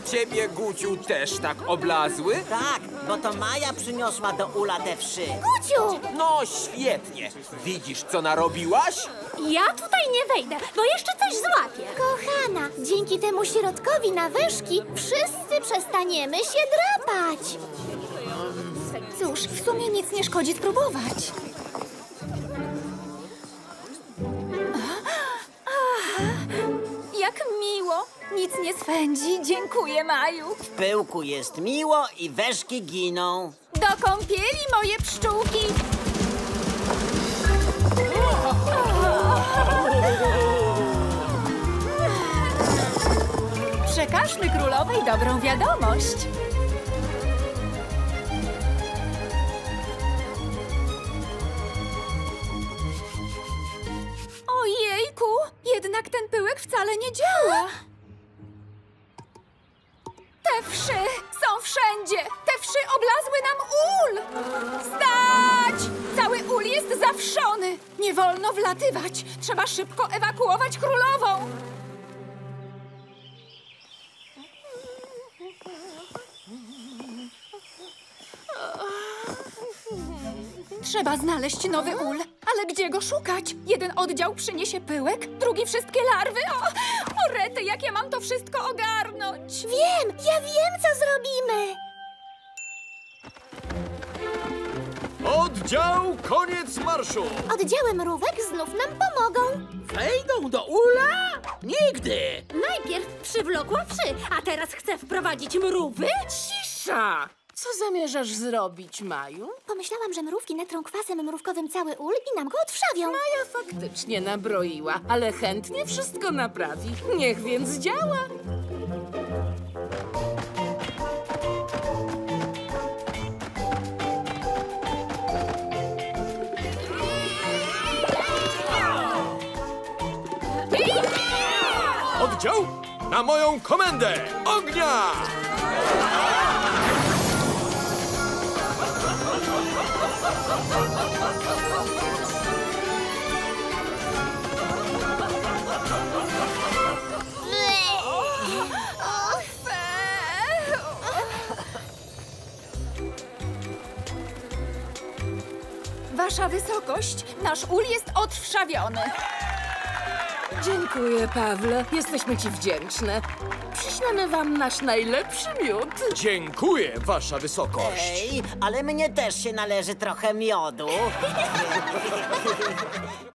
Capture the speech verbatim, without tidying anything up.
U ciebie, Guciu, też tak oblazły? Tak, bo to Maja przyniosła do ula te wszy. Guciu! No świetnie. Widzisz, co narobiłaś? Ja tutaj nie wejdę, bo jeszcze coś złapię. Kochana, dzięki temu środkowi na wężki wszyscy przestaniemy się drapać. Cóż, w sumie nic nie szkodzi spróbować. Jak miło! Nic nie swędzi. Dziękuję, Maju. W pyłku jest miło i wężki giną. Do kąpieli, moje pszczółki! Przekażmy królowej dobrą wiadomość. Ojejku, jednak ten pyłek wcale nie działa. Te wszy są wszędzie! Te wszy oblazły nam ul! Stać! Cały ul jest zawszony! Nie wolno wlatywać! Trzeba szybko ewakuować królową! Trzeba znaleźć nowy ul. Ale gdzie go szukać? Jeden oddział przyniesie pyłek, drugi wszystkie larwy. O, o rety, jak ja mam to wszystko ogarnąć? Wiem, ja wiem, co zrobimy. Oddział, koniec marszu! Oddziały mrówek znów nam pomogą. Wejdą do ula? Nigdy! Najpierw przywlokła wszy, a teraz chce wprowadzić mrówy? Cisza! Co zamierzasz zrobić, Maju? Pomyślałam, że mrówki natrą kwasem mrówkowym cały ul i nam go odwrzawią. Maja faktycznie nabroiła, ale chętnie wszystko naprawi. Niech więc działa. Oddział, na moją komendę! Ognia! Wasza wysokość, nasz ul jest odwrzawiony. Dziękuję, Pawle. Jesteśmy ci wdzięczne. Przyślemy wam nasz najlepszy miód. Dziękuję, wasza wysokość. Ej, ale mnie też się należy trochę miodu.